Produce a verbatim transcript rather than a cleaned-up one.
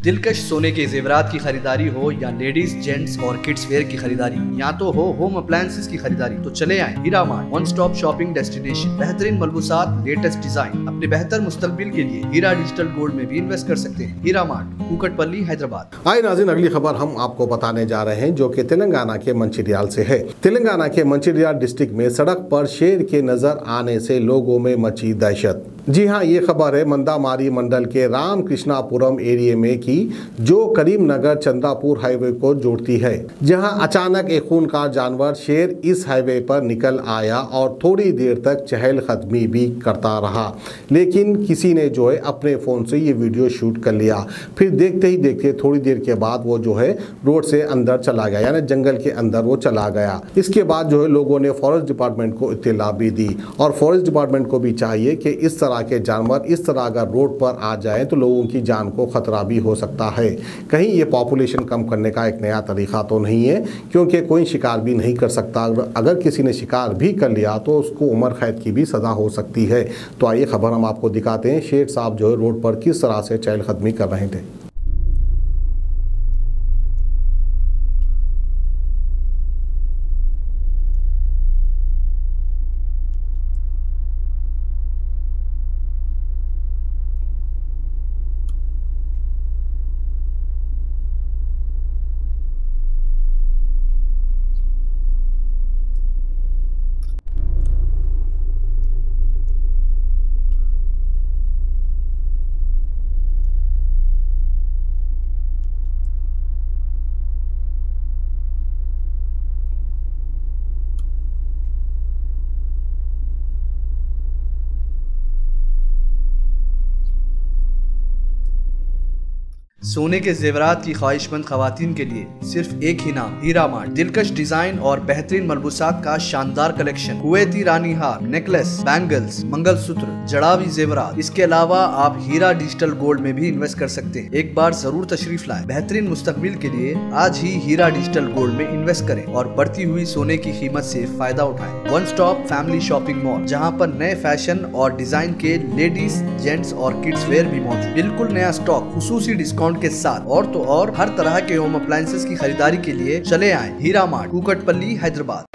दिलकश सोने के जेवरात की खरीदारी हो या लेडीज जेंट्स और किड्स वेयर की खरीदारी, या तो हो होम अप्लायंसेस की खरीदारी, तो चले आए Heera Mart, one stop shopping destination. बेहतरीन मलबूसात, लेटेस्ट डिजाइन, अपने बेहतर मुस्तकबिल के लिए हीरा डिजिटल गोल्ड में भी इन्वेस्ट कर सकते हैं। हीरा मार्ट, कुकटपल्ली, हैदराबाद। आए नाज़रीन, अगली खबर हम आपको बताने जा रहे हैं जो कि तेलंगाना के मंचिरियाल से है। तेलंगाना के मंचिरियाल डिस्ट्रिक्ट में सड़क पर शेर के नजर आने से लोगों में मची दहशत। जी हाँ, ये खबर है मंदामारी मंडल के रामकृष्णापुरम एरिया में की, जो करीमनगर चंद्रापुर हाईवे को जोड़ती है, जहां अचानक एक खूंखार जानवर शेर इस हाईवे पर निकल आया और थोड़ी देर तक चहलकदमी भी करता रहा, लेकिन किसी ने जो है अपने फ़ोन से ये वीडियो शूट कर लिया। फिर देखते ही देखते थोड़ी देर के बाद वो जो है रोड से अंदर चला गया, यानी जंगल के अंदर वो चला गया। इसके बाद जो है लोगों ने फॉरेस्ट डिपार्टमेंट को इत्तला भी दी, और फॉरेस्ट डिपार्टमेंट को भी चाहिए कि इस तरह के जानवर इस तरह अगर रोड पर आ जाए तो लोगों की जान को खतरा भी हो सकता है। कहीं ये पॉपुलेशन कम करने का एक नया तरीका तो नहीं है, क्योंकि कोई शिकार भी नहीं कर सकता। अगर किसी ने शिकार भी कर लिया तो उसको उम्र कैद की भी सज़ा हो सकती है। तो आइए खबर हम आपको दिखाते हैं शेर साहब जो है रोड पर किस तरह से चहलकदमी कर रहे थे। सोने के जेवरात की ख्वाहिशमंद खवातीन के लिए सिर्फ एक ही नाम, हीरा मार्ट। दिलकश डिजाइन और बेहतरीन मलबूसात का शानदार कलेक्शन, कुवैती रानी हार, नेकलेस, बैंगल्स, मंगलसूत्र, जड़ावी जेवरात। इसके अलावा आप हीरा डिजिटल गोल्ड में भी इन्वेस्ट कर सकते हैं। एक बार जरूर तशरीफ लाएं। बेहतरीन मुस्तकबिल के लिए आज ही हीरा डिजिटल गोल्ड में इन्वेस्ट करें और बढ़ती हुई सोने की कीमत से फायदा उठाएं। One stop family shopping mall, जहां पर नए फैशन और डिजाइन के लेडीज जेंट्स और किड्स वेयर भी मौजूद। बिल्कुल नया स्टॉक, खुसूसी डिस्काउंट के साथ, और तो और हर तरह के होम अप्लायंसेस की खरीदारी के लिए चले आए हीरा मार्ट, कुकटपल्ली, हैदराबाद।